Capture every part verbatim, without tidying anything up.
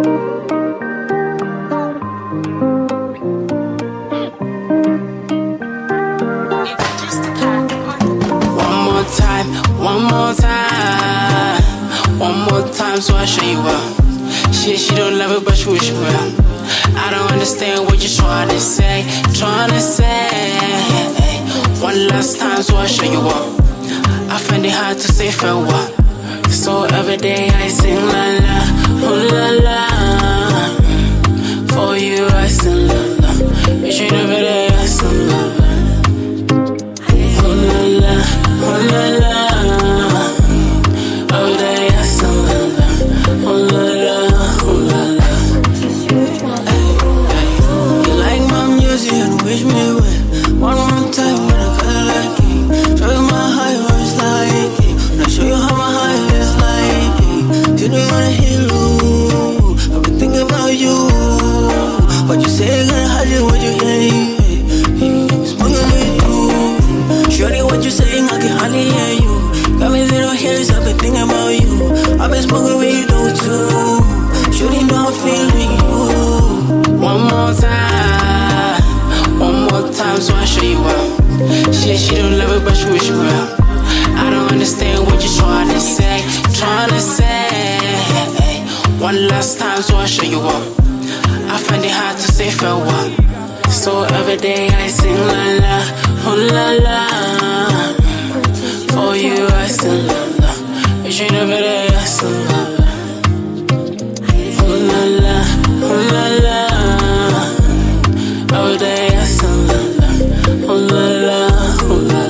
One more time, one more time, so I show you well. Shit, she don't love it, but she wish you well. I don't understand what you're trying to say, trying to say. One last time, so I show you well. I find it hard to say farewell. So every day I sing la la, oh la la. For you I sing la la. Each and every day I sing la la. Oh la la, oh la la. Wish me well, one more time when I feel like it. Show you my high horse like it. Now show you how my high is like it. Didn't wanna hear you, I've been thinking about you. What you say gonna hide you, what you hear. Smoking with you. Shorty, what you saying, I can hardly hear you. Got me little hairs, I've been thinking about you. I've been smoking with you though too. Shorty, know I'm feeling you. One more time. One more time, so I show you well. Shit, she don't love it, but she wish you well. I don't understand what you're trying to say, trying to say. One last time, so I show you well. I find it hard to say farewell. So every day I sing la la, oh la la. For you I sing la la. Each and every day I sing la la. Oh la la, oh la la. Every day I sing la la, oh la la, oh la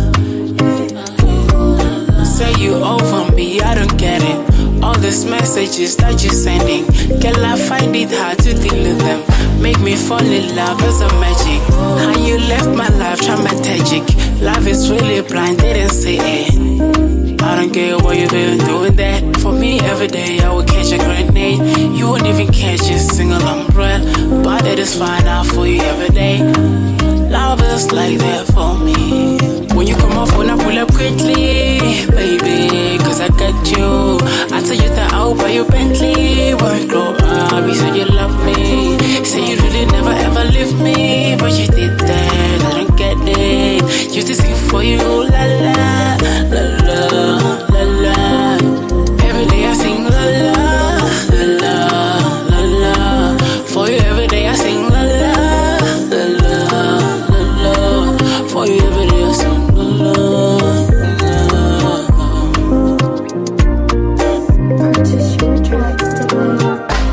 la. Say you over me, I don't get it. All these messages that you're sending, girl, I find it hard to deal with them. Make me fall in love as a magic. How you left my life traumatic. Love is really blind, didn't say it. I don't get why you've been doing that. For me, every day I would catch a grenade. You won't even catch a single umbrella. But it is fine out for you every day. Love is like that for me. When you come off, when I pull up quickly, baby, cause I got you. I tell you that I'll buy you Bentley. But grow up, you said you love me. Say you really never ever leave me. But you did that, I don't get it. Used to sing for you, la la, la la, la la. Every day I sing la la, la la, la la. For you every day I sing la la, la la, la la. For you every day I sing la la, la la. Purchase your tracks today.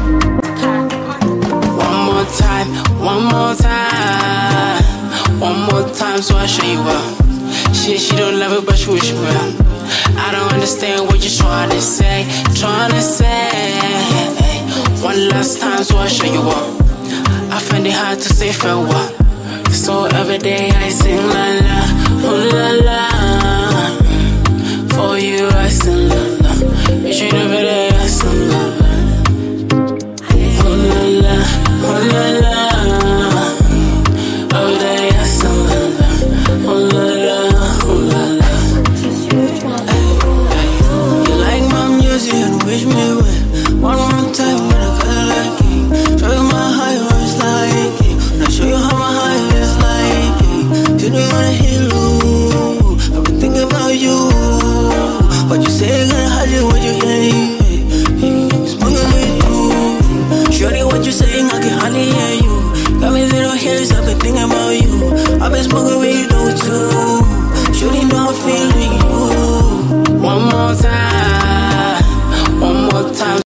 One more time, one more time, one more time, so I show you well. Shit, she don't love it, but she wish you well. I don't understand what you're trying to say, trying to say. One last time, so I show you well. I find it hard to say farewell. So every day I sing la la, oh la la. For you I sing la la. Each and every day I sing la la. Oh la la, oh la la. Every day I sing la la, oh la la, oh la la. You like my music and wish me well. One more time when I feel like it. Show you my high horse like it. Now show you how my high is like it. Didn't wanna hear you, I've been thinking about you. What you say gonna hide you, what you hear. Smoking with you. Shorty, what you saying, I can hardly hear you. Got me little hairs, I've been thinking about you. I've been smoking